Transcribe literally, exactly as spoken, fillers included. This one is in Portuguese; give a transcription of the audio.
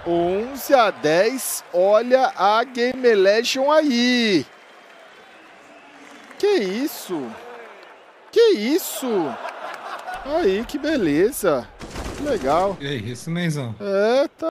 onze a dez, olha a Game Legion aí. Que isso? Que isso? Aí, que beleza. Legal. E aí, esse Nenzão? É, tá.